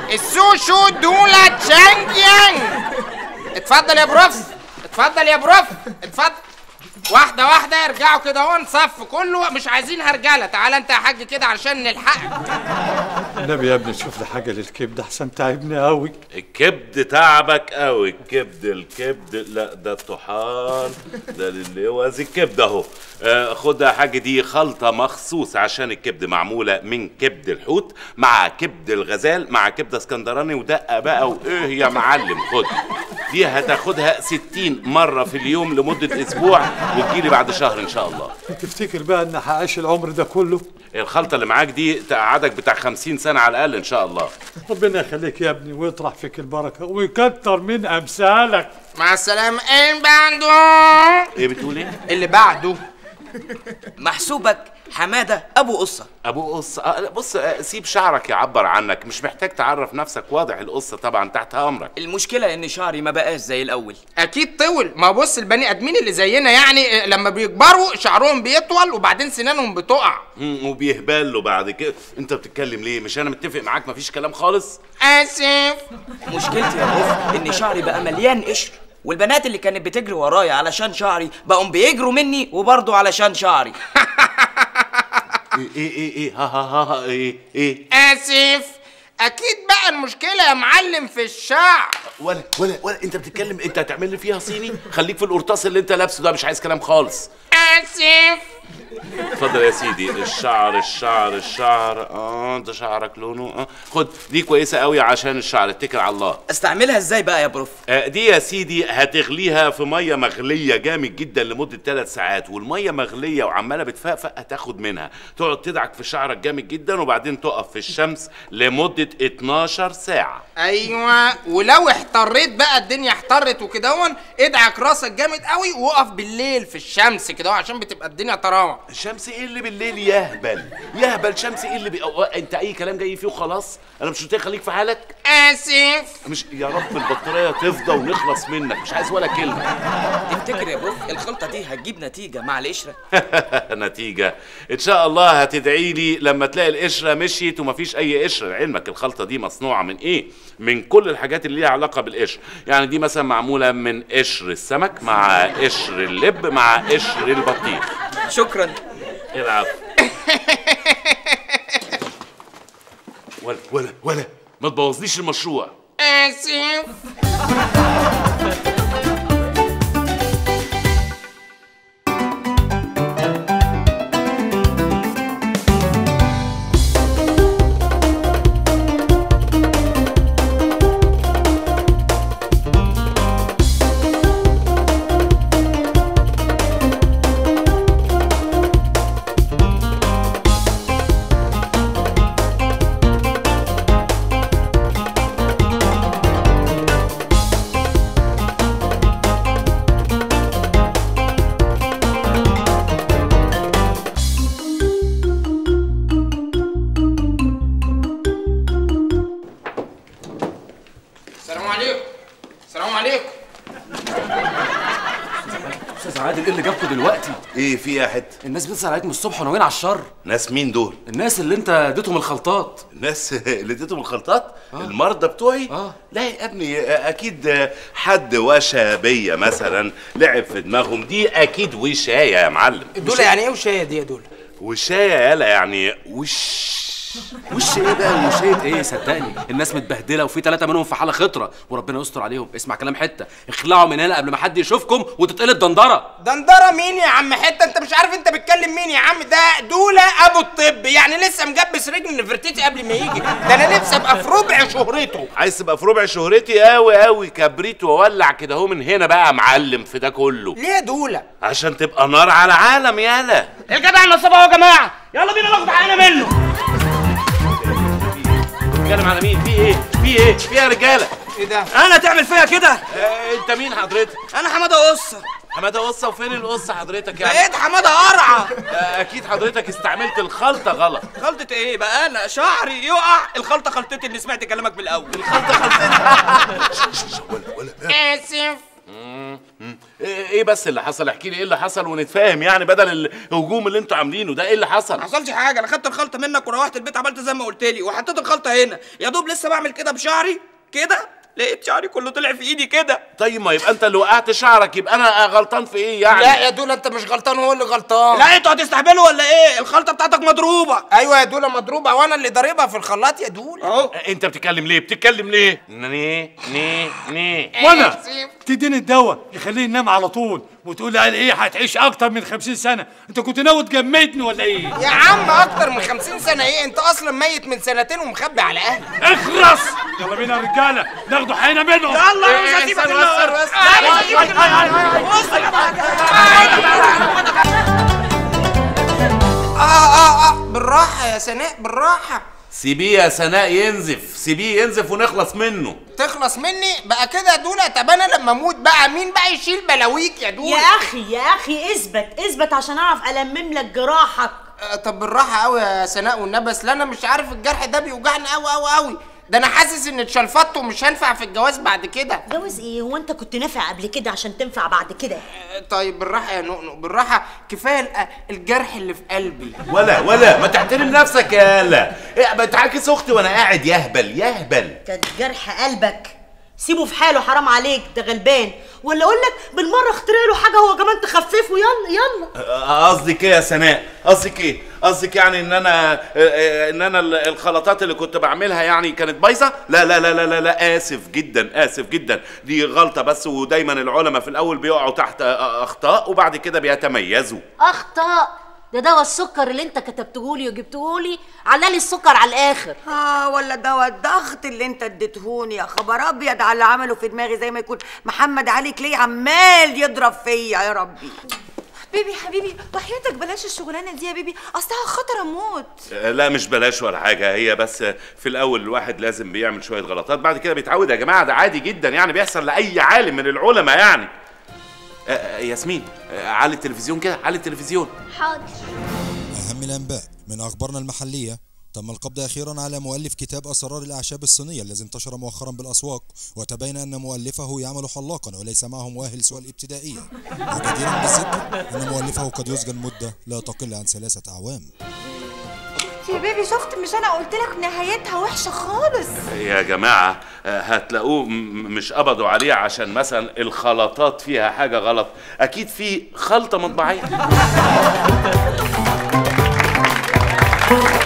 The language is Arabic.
السوشو دولة تشانجيانج. اتفضل يا بروف، اتفضل يا بروف، اتفضل. واحدة واحدة، ارجعوا كده اهو نصف كله، مش عايزين هرجلة. تعالى انت يا حاج كده علشان نلحقك. النبي يا ابني شوف لي حاجة للكبد احسن، تعبني قوي. الكبد تعبك قوي. الكبد لا ده الطحال ده للوز. الكبد اهو. خد يا حاج، دي خلطة مخصوص عشان الكبد، معمولة من كبد الحوت مع كبد الغزال مع كبدة اسكندراني ودقة بقى وايه يا معلم. خد دي هتاخدها 60 مرة في اليوم لمدة اسبوع وتجيلي بعد شهر ان شاء الله. تفتكر بقى ان هعيش العمر ده كله؟ الخلطة اللي معاك دي تقعدك بتاع 50 سنة على الاقل ان شاء الله. ربنا يخليك يا ابني ويطرح فيك البركة ويكتر من امثالك. مع السلامة. اللي بعده. ايه بتقول ايه؟ اللي بعده. محسوبك حمادة أبو قصة. أبو قصة. بص سيب شعرك يعبر عنك، مش محتاج تعرف نفسك، واضح القصة طبعا تحت أمرك. المشكلة إن شعري ما بقاش زي الأول. أكيد طول. ما بص البني آدمين اللي زينا يعني لما بيكبروا شعرهم بيطول وبعدين سنانهم بتقع وبيهبلوا بعد كده. أنت بتتكلم ليه؟ مش أنا متفق معاك مفيش كلام خالص؟ آسف. مشكلتي يا بوف إن شعري بقى مليان قشر، والبنات اللي كانت بتجري ورايا علشان شعري بقوا بيجروا مني وبرضه علشان شعري. ايه ها ايه آسف. أكيد بقى المشكلة يا معلم في الشعر. ولا أنت بتتكلم، أنت هتعمل لي فيها صيني؟ خليك في القرطاس اللي أنت لابسه ده، مش عايز كلام خالص. آسف. اتفضل يا سيدي. الشعر ده شعرك لونه خد دي كويسه قوي عشان الشعر، اتكل على الله. استعملها ازاي بقى يا بروف؟ دي يا سيدي هتغليها في ميه مغليه جامد جدا لمده 3 ساعات، والميه مغليه وعماله بتفقفق هتاخد منها، تقعد تدعك في شعرك جامد جدا وبعدين تقف في الشمس لمده 12 ساعه. ايوه، ولو احتريت بقى الدنيا احترت وكده ادعك راسك جامد قوي وقف بالليل في الشمس كده عشان بتبقى الدنيا طراوه. الشمس ايه اللي بالليل يهبل شمس ايه اللي انت اي كلام جاي فيه وخلاص. انا مش قلت لك خليك في حالك؟ اسف. مش يا رب البطاريه تفضى ونخلص منك، مش عايز ولا كلمه. تفتكر يا بروف الخلطه دي هتجيب نتيجه مع القشره؟ نتيجه ان شاء الله. هتدعي لي لما تلاقي القشره مشيت ومفيش اي قشره. علمك الخلطه دي مصنوعه من ايه؟ من كل الحاجات اللي ليها علاقه بالقشر. يعني دي مثلا معموله من قشر السمك مع قشر اللب مع قشر البطيخ. شكرا. العفو. ولا ما تبوظليش المشروع. آسف. السلام عليكم. استاذ عادل ايه اللي جابكوا دلوقتي؟ ايه في يا حته؟ الناس بتسأل عليك من الصبح وناويين على الشر. ناس مين دول؟ الناس اللي انت اديتهم الخلطات. الناس اللي اديتهم الخلطات؟ المرضى بتوعي؟ لا يا ابني اكيد حد وشى بيا مثلا، لعب في دماغهم. دي اكيد وشايه يا معلم. دول يعني ايه وشايه دي يا دول؟ وشايه يالا يعني وش ايه بقى وشايه ايه؟ صدقني الناس متبهدله وفي 3 منهم في حاله خطره وربنا يستر عليهم. اسمع كلام حته، اخلعوا من هنا قبل ما حد يشوفكم وتتقلب دندره. دندره مين يا عم حته؟ انت مش عارف انت بتكلم مين يا عم؟ ده دولة ابو الطب، يعني لسه مجبس رجل نفرتيتي قبل ما يجي. ده انا نفسي ابقى في ربع شهرته. عايز تبقى في ربع شهرتي؟ قوي كبريت واولع كده اهو من هنا بقى يا معلم في ده كله. ليه يا دولة؟ عشان تبقى نار على عالم يالا. الجدع نصاب اهو يا جماعه، يلا بينا ناخد حقنا منه. بتتكلم على مين؟ في يا رجاله؟ ايه ده؟ انا تعمل فيا كده؟ انت مين حضرتك؟ انا حماده قصه. حماده قصه؟ وفين القصه حضرتك يعني؟ بقيت حماده قرعه. اكيد حضرتك استعملت الخلطه غلط. خلطه ايه بقى؟ انا شعري يقع. الخلطه خلطتي اللي سمعت كلامك من الاول. الخلطه خلطتي. اسف. ايه بس اللي حصل؟ احكي لي ايه اللي حصل ونتفاهم يعني، بدل الهجوم اللي انتوا عاملينه ده. ايه اللي حصل؟ ما حصلش حاجه، انا خدت الخلطه منك وروحت البيت عملت زي ما قلت لي وحطيت الخلطه هنا، يا دوب لسه بعمل كده بشعري كده لقيت شعري كله طلع في ايدي كده. طيب ما يبقى انت اللي وقعت شعرك، يبقى انا غلطان في ايه يعني؟ لا يا دولا انت مش غلطان، هو اللي غلطان. لا انتوا هتستهبلوا ولا ايه؟ الخلطه بتاعتك مضروبه. ايوه يا دولا مضروبه، وانا اللي ضاربها في الخلاط يا دولا. اهو. انت بتتكلم ليه؟ بتتكلم ليه؟ ني وانا تديني الدواء يخليه ينام على طول وتقول لي ايه هتعيش اكتر من 50 سنه؟ انت كنت ناوي تجمدني ولا ايه؟ يا عم اكتر من 50 سنه ايه؟ انت اصلا ميت من سنتين ومخبي على اهلك. اخرس. يلا بينا يا رجاله ناخدوا حقنا منهم. يلا مش هسيبك النهارده. بالراحه يا سناء بالراحه. سيبيه يا سناء ينزف، سيبيه ينزف ونخلص منه. تخلص مني بقى كده يا دولا؟ طب انا لما اموت بقى مين بقى يشيل بلاويك يا دولا؟ يا اخي اثبت عشان اعرف المم لك جراحك. طب بالراحه قوي يا سناء والنبي، اصل انا مش عارف الجرح ده بيوجعني قوي. ده انا حاسس ان اتشلفطت ومش هنفع في الجواز بعد كده. جواز ايه؟ هو انت كنت نافع قبل كده عشان تنفع بعد كده؟ طيب بالراحه يا نؤنؤ بالراحه، كفايه الجرح اللي في قلبي. ولا ما تحترم نفسك يا لا. بتعاكس اختي وانا قاعد يهبل. كان جرح قلبك، سيبه في حاله حرام عليك، ده غلبان. ولا اقول لك بالمره اخترع له حاجه هو كمان تخففه. يلا قصدك ايه يا سناء؟ قصدك ايه؟ قصدك يعني ان انا الخلطات اللي كنت بعملها يعني كانت بايظه؟ لا اسف جدا دي غلطه بس، ودايما العلماء في الاول بيقعوا تحت اخطاء وبعد كده بيتميزوا. اخطاء؟ ده دواء السكر اللي انت كتبتهولي وجبتهولي علالي السكر على الاخر. ولا دواء الضغط اللي انت اديتهوني، يا خبر ابيض على اللي عمله في دماغي، زي ما يكون محمد علي كلي عمال يضرب فيا. يا ربي بيبي حبيبي وحياتك بلاش الشغلانه دي يا بيبي، اصلها خطر اموت. لا مش بلاش ولا حاجه، هي بس في الاول الواحد لازم بيعمل شويه غلطات، بعد كده بيتعود يا جماعه. ده عادي جدا يعني، بيحصل لاي عالم من العلماء يعني. ياسمين على التلفزيون كده، على التلفزيون. حاضر. أهم الأنباء من أخبارنا المحلية: تم القبض أخيرا على مؤلف كتاب أسرار الأعشاب الصينية الذي انتشر مؤخرا بالأسواق، وتبين أن مؤلفه يعمل حلاقا وليس معه مؤهل سوى الابتدائية. وجديرا بالذكر أن مؤلفه قد يسجن مدة لا تقل عن 3 أعوام. يا بيبي شفت؟ مش انا قلت لك نهايتها وحشه خالص يا جماعه هتلاقوه مش قبضوا عليه عشان مثلا الخلطات فيها حاجه غلط، اكيد في خلطه مطبعيه.